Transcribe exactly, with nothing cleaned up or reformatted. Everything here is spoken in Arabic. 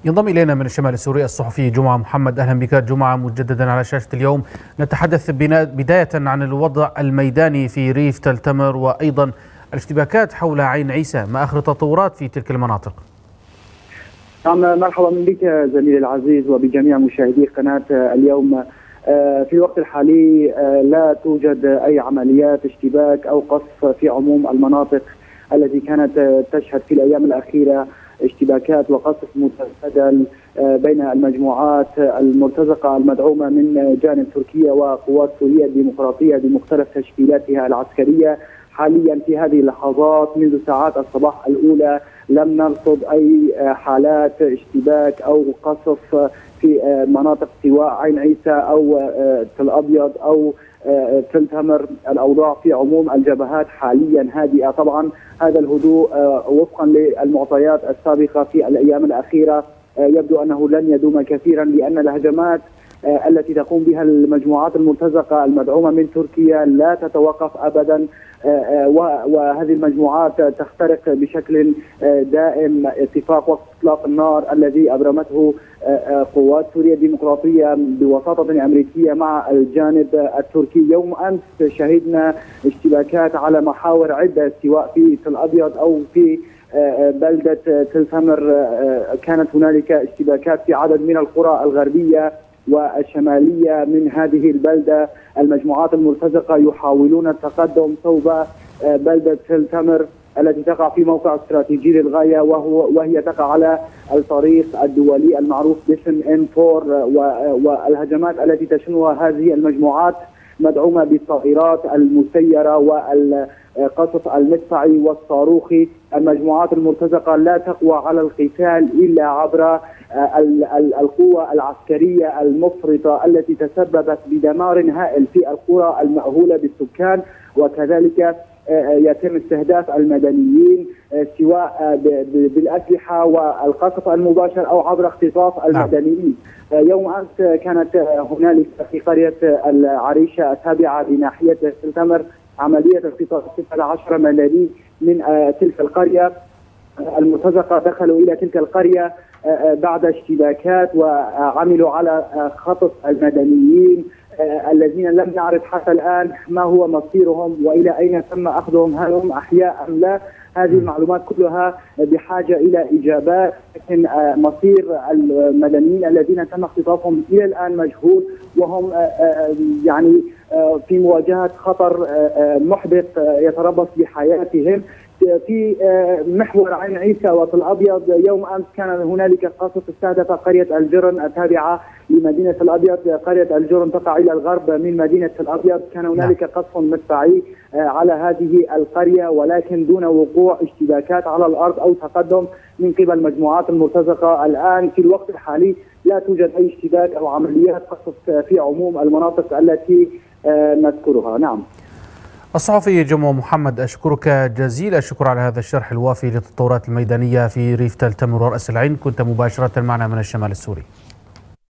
ينضم إلينا من الشمال السوري الصحفي جمعة محمد. أهلا بك جمعة مجددا على شاشة اليوم. نتحدث بداية عن الوضع الميداني في ريف تل تمر وأيضا الاشتباكات حول عين عيسى، ما آخر التطورات في تلك المناطق؟ نعم، مرحبا بك زميلي العزيز وبجميع مشاهدي قناة اليوم. في الوقت الحالي لا توجد أي عمليات اشتباك أو قصف في عموم المناطق التي كانت تشهد في الأيام الأخيرة اشتباكات وقصف متبادل بين المجموعات المرتزقة المدعومة من جانب تركيا وقوات سوريا الديمقراطية بمختلف تشكيلاتها العسكرية. حاليا في هذه اللحظات منذ ساعات الصباح الأولى لم نرصد أي حالات اشتباك أو قصف في مناطق سواء عين عيسى أو تل أبيض أو تل تمر. الأوضاع في عموم الجبهات حاليا هادئة. طبعا هذا الهدوء وفقا للمعطيات السابقة في الأيام الأخيرة يبدو أنه لن يدوم كثيرا، لأن الهجمات التي تقوم بها المجموعات المرتزقة المدعومة من تركيا لا تتوقف أبدا، وهذه المجموعات تخترق بشكل دائم اتفاق وقف اطلاق النار الذي ابرمته قوات سوريا الديمقراطيه بوساطه امريكيه مع الجانب التركي. يوم امس شهدنا اشتباكات على محاور عده سواء في تل ابيض او في بلده تل تمر. كانت هنالك اشتباكات في عدد من القرى الغربيه والشماليه من هذه البلده. المجموعات المرتزقه يحاولون التقدم صوب بلده تل تمر التي تقع في موقع استراتيجي للغايه، وهو وهي تقع على الطريق الدولي المعروف باسم إم أربعة. والهجمات التي تشنها هذه المجموعات مدعومه بالطائرات المسيره والقصف المدفعي والصاروخي. المجموعات المرتزقه لا تقوى على القتال الا عبر القوة العسكرية المفرطة التي تسببت بدمار هائل في القرى المأهولة بالسكان، وكذلك يتم استهداف المدنيين سواء بالأسلحة والقصف المباشر أو عبر اختطاف المدنيين. يوم أمس كانت هنالك في قرية العريشة التابعة بناحية تل تمر عملية اختطاف ستة عشر مدني من تلك القرية. المرتزقة دخلوا إلى تلك القرية بعد اشتباكات وعملوا على خطف المدنيين الذين لم نعرف حتى الآن ما هو مصيرهم وإلى أين تم أخذهم، هل هم أحياء أم لا. هذه المعلومات كلها بحاجة إلى إجابات، لكن مصير المدنيين الذين تم اختطافهم إلى الآن مجهول، وهم يعني في مواجهة خطر محبط يتربص بحياتهم. في محور عين عيسى وتل أبيض يوم أمس كان هنالك قصف استهدف قرية الجرن التابعة لمدينة تل أبيض. قرية الجرن تقع إلى الغرب من مدينة تل أبيض. كان هنالك قصف مدفعي على هذه القرية ولكن دون وقوع اشتباكات على الأرض أو تقدم من قبل مجموعات المرتزقة. الآن في الوقت الحالي لا توجد أي اشتباك أو عمليات قصف في عموم المناطق التي نذكرها. نعم. الصحفي جمعة محمد، أشكرك جزيل الشكر على هذا الشرح الوافي للتطورات الميدانية في ريف تل تمر ورأس العين. كنت مباشرة معنا من الشمال السوري.